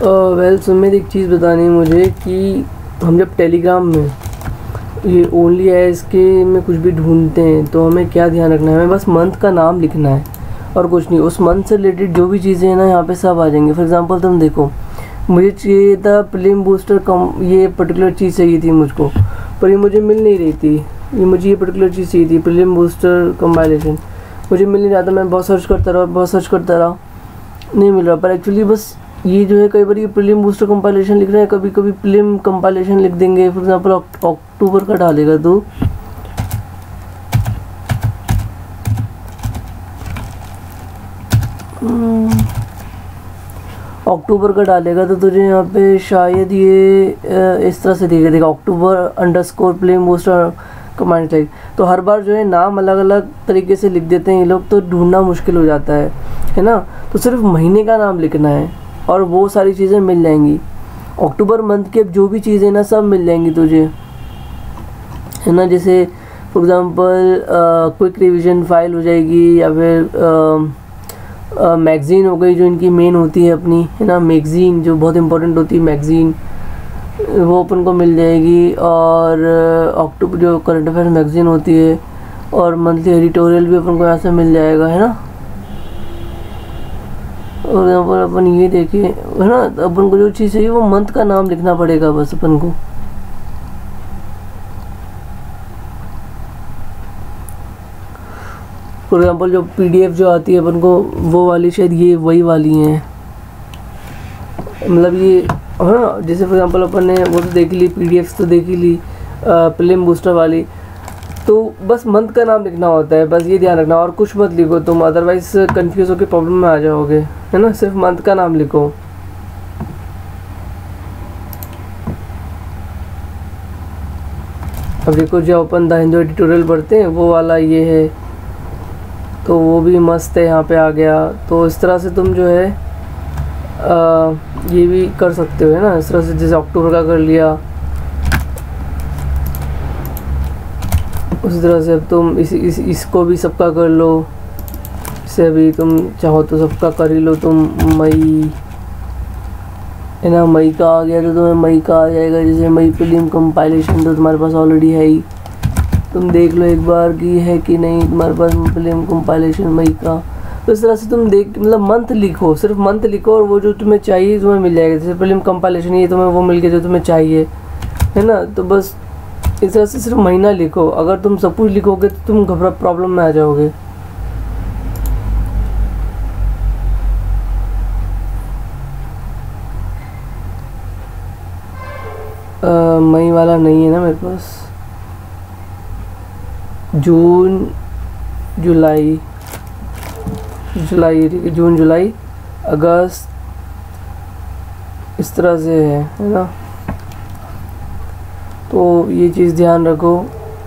Well Sumit, एक चीज़ बतानी है मुझे कि हम जब टेलीग्राम में ये ओनली एज के में कुछ भी ढूंढते हैं तो हमें क्या ध्यान रखना है? हमें बस मंथ का नाम लिखना है और कुछ नहीं। उस मंथ से रिलेटेड जो भी चीज़ें हैं ना, यहाँ पे सब आ जाएंगे। फॉर एग्जांपल तुम देखो, मुझे चाहिए था प्रीलिम बूस्टर ये पर्टिकुलर चीज़ चाहिए थी मुझको, पर ये मुझे मिल नहीं रही थी। ये पर्टिकुलर चीज़ चाहिए थी, प्रीलिम बूस्टर कंपाइलेशन, मुझे मिल नहीं रहा था। मैं बहुत सर्च करता रहा, नहीं मिल रहा। पर एक्चुअली बस ये जो है, कई बार ये प्रीलिम बूस्टर कंपाइलेशन लिख रहे हैं, कभी कभी प्रीलिम कंपाइलेशन लिख देंगे। फॉर एग्जांपल अक्टूबर का डालेगा तो तुझे यहाँ पे शायद ये इस तरह से दिखेगा October _prelim booster command type. तो हर बार जो है नाम अलग अलग तरीके से लिख देते हैं ये लोग, तो ढूंढना मुश्किल हो जाता है ना। तो सिर्फ महीने का नाम लिखना है और वो सारी चीज़ें मिल जाएंगी। अक्टूबर मंथ के जो भी चीज़ें ना, सब मिल जाएंगी तुझे, है ना। जैसे for example quick revision file हो जाएगी, या फिर मैगज़ीन हो गई जो इनकी मेन होती है अपनी, है ना। मैगज़ीन जो बहुत इंपॉर्टेंट होती है, मैगज़ीन वो अपन को मिल जाएगी। और अक्टूबर जो करंट अफेयर मैगज़ीन होती है, और मंथली एडिटोरियल भी अपन को यहाँ से मिल जाएगा, है ना। और यहाँ पर अपन ये देखिए, है ना, अपन को जो चीज़ चाहिए वो मंथ का नाम लिखना पड़ेगा बस अपन को। फॉर एग्जाम्पल जो PDF जो आती है अपन को, वो वाली शायद ये वही वाली हैं, मतलब ये, है ना। जैसे फॉर एग्जाम्पल अपन ने वो तो देख ली, PDFs तो देख ही ली प्रीलिम बूस्टर वाली। तो बस मंथ का नाम लिखना होता है, बस ये ध्यान रखना, और कुछ मत लिखो तुम, अदरवाइज कंफ्यूज होकर प्रॉब्लम में आ जाओगे, है ना। सिर्फ मंथ का नाम लिखो। अब देखो, जो अपन द हिंदू एडिटोरियल पढ़ते हैं वो वाला ये है, तो वो भी मस्त है, यहाँ पे आ गया। तो इस तरह से तुम जो है ये भी कर सकते हो, है ना। इस तरह से जैसे अक्टूबर का कर लिया, उसी तरह से अब तुम इसको भी सबका कर लो। इसे अभी तुम चाहो तो सबका कर ही लो तुम। मई, है ना, मई का आ गया तो तुम्हें मई का आ जाएगा। जैसे मई प्रीलिम कंपाइलेशन तो तुम्हारे पास ऑलरेडी है ही, तुम देख लो एक बार कि है कि नहीं तुम्हारे पास प्रीलिम कंपाइलेशन मई का। तो इस तरह से तुम देख, मतलब मंथ लिखो, सिर्फ मंथ लिखो, और वो जो तुम्हें चाहिए तुम्हें मिल जाएगा। जैसे प्रीलिम कंपाइलेशन ये तुम्हें वो मिल गया जो तुम्हें चाहिए, है ना। तो बस इस तरह से सिर्फ महीना लिखो। अगर तुम सब कुछ लिखोगे तो तुम प्रॉब्लम में आ जाओगे। मई वाला नहीं है ना मेरे पास। जून जुलाई जून जुलाई अगस्त, इस तरह से है ना। तो ये चीज़ ध्यान रखो,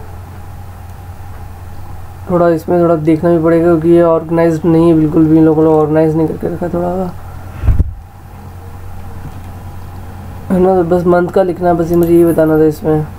थोड़ा इसमें थोड़ा देखना भी पड़ेगा, क्योंकि ये ऑर्गेनाइज्ड नहीं है बिल्कुल भी। इन लोगों ने ऑर्गेनाइज नहीं करके रखा थोड़ा, है ना। तो बस मंथ का लिखना है, बस मुझे ये बताना था इसमें।